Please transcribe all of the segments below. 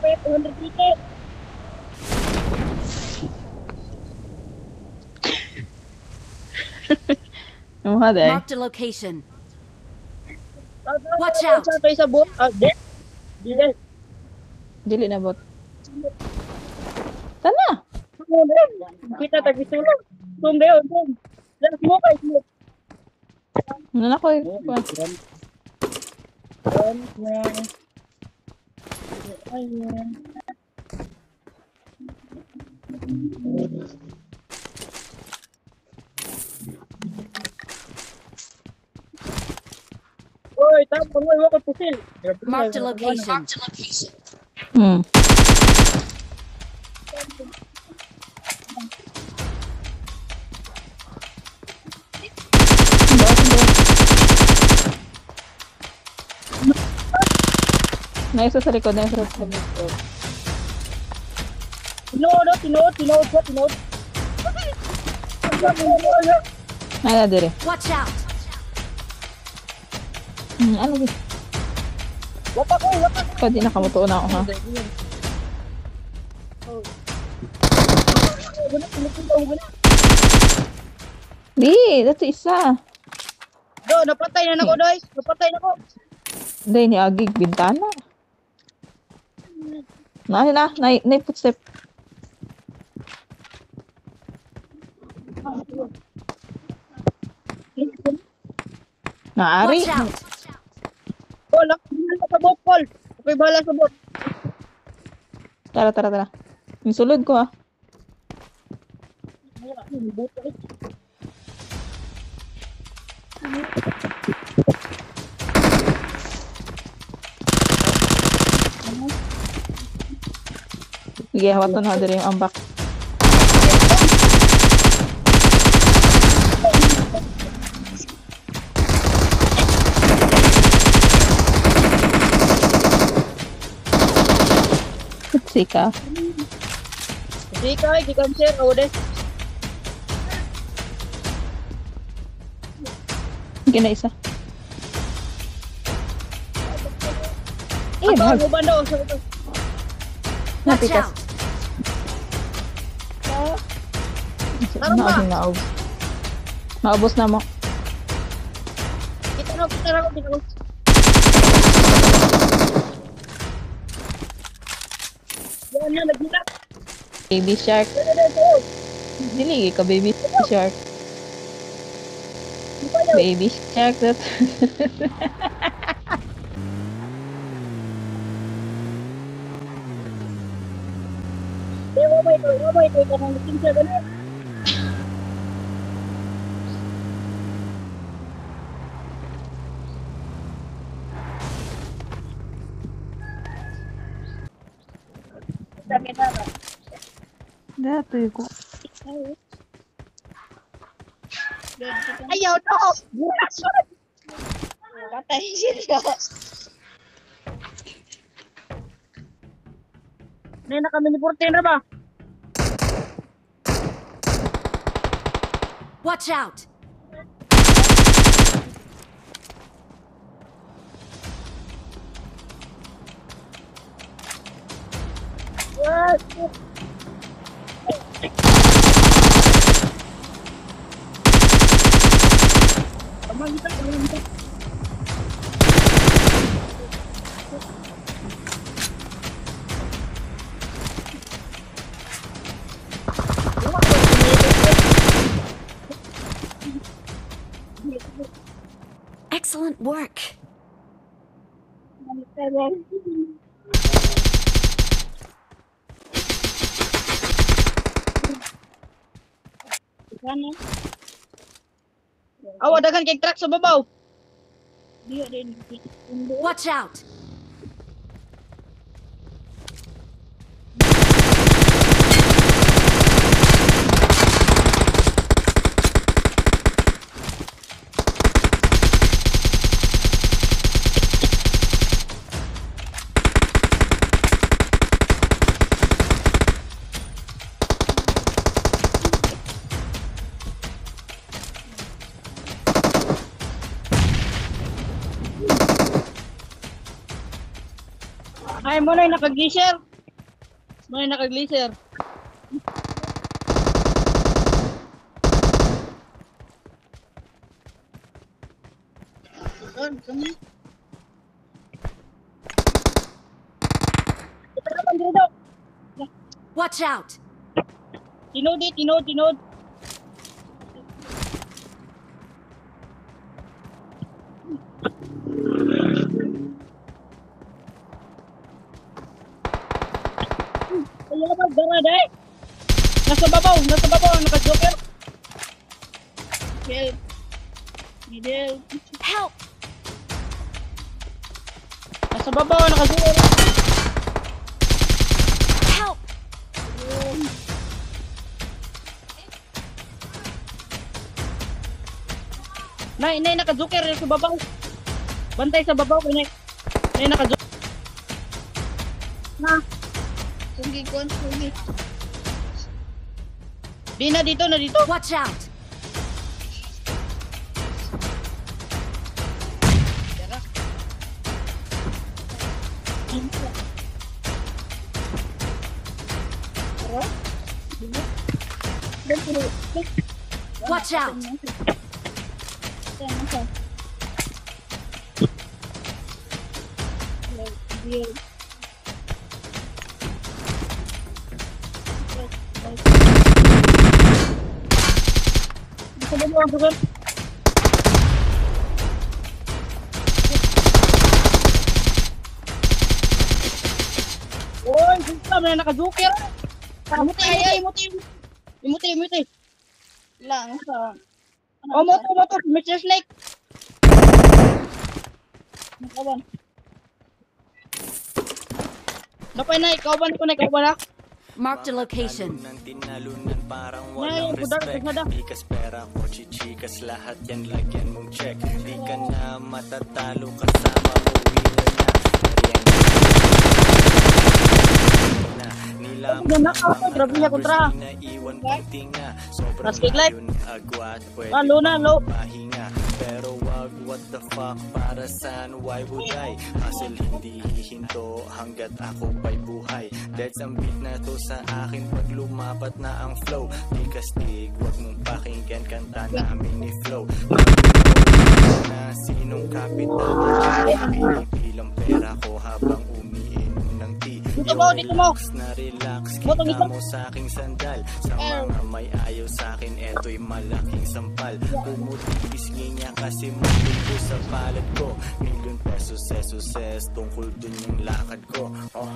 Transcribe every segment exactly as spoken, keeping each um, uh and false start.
two hundred ticket. Ano day? Marked a location. Watch out. Sa tayo sa boat. Ah, boat. Dili. Dili na bot. Tana. Kita tagi sulong. Tum dayo, tum. Last mo kay smoke. Ano na ko eh. Ayan. Oy, tapos mo iwan ko pusil. Marked a location. Hmm. Na isa sa likod, na isa sa likod. Tinood, tinood, tinood, tinood. Ay na dire. Watch out. Hmm, ano di? Wapa ko, wapa ko. Pwede na kamutuon na ako ha. Di, dato isa. Do, napatay na nako, doy. Napatay na ko. Hindi, ni Agig, bintana. Na, na, na, na, footstep. Naari. Watch out. Oh, lakad sa bot, Paul. Okay, bahala sa bot. Tara, tara, tara. Yung sulod ko ha. Sige, hawat na na yung ambak. Sika. Di ka, di ka, sir. O, des. Sige na isa. Eh, Ako, bahag. mo ba daw? Sa- Watch Napikas. out. Tara ba? Naabos, naubos. Naubos na mo. Kita na, kita na, kita na. Yan na, nagila. Baby shark. Yan na, yan na. Dili ka baby shark. Di pa yan. Baby shark. That. Di, wamay to, wamay to. Ikaw nang natin siya, ganun. Sabi na ba? Dato ko. Ayaw to! Patay siya. Nay na kami ni fourteen ra ba? Watch out. Yes. Amang kita, amang kita. Excellent work. Awa, dagan kay truck sa babaw. Watch out. Ay mo na nakagisher. May naka-glacier. Doon, kami. Ito naman dito. Watch out! Tinod eh, tinod, tinod. Kaya ba, gara dahil? Nasa babaw, nasa babaw, naka-joker. Help. Need help. Help! Nasa babaw, naka-joker. Help! Nay, nay, naka-joker sa babaw. Bantay sa babaw, nay. Nay, naka-joker. Na. Sugi ko, sugi. Di na dito, na dito. Watch out! Watch out! Bisa ba mo ang sugar? Oy, gusto na naka-joker. Imuti, imuti, imuti. Imuti, imuti. Lang sa... Oh, moto, moto. mister Snake. Nakawan. Napay na, ikawan ko na, ikawan na. Marked a location. Tinalunan parang Nay, walang budar, respect. budar. Ikas pera ko, chichikas, lahat yan lagyan mong check. Di ka na matatalo kasama mo, winner na. Na nilamang Yan na ako, grabe niya kontra. na iwan pang tinga. Sobrang Plastic light. layo ni agwat, pwede Ah, low na, low. pahinga. Pero wag, what the fuck, para saan, why would I? Hustle hindi hihinto hanggat ako pa'y buhay. That's ang beat na to sa akin pag lumapat na ang flow. Di kastig, wag mong pakinggan, kanta namin ni flow. Na sinong kapital mo, bilang pera ko habang umiinom ng tea. Dito mo, dito mo. Relax na relax, Botong kita ito. mo sa aking sandal. Sa mga may ayaw sa akin, eto'y malaking sampal. Pumuti-pisngi niya kasi mabuto sa palad ko. Milyon pesos, sesos, ses, tungkol dun yung lakad ko. Oh.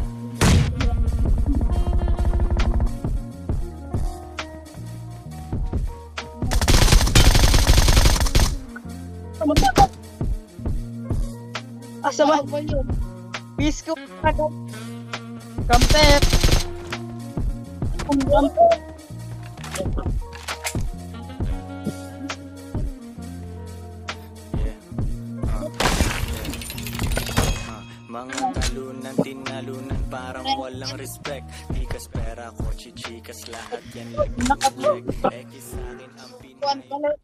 Asa ba? Pisko. Kampet. Kampet. Yeah. Ah, yeah. Ah, mga talunan, tinalunan, parang walang respect. Tikas, pera, kotse, chikas, lahat yan nag-check. Eki sa akin ang pinay.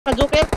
naka-joker.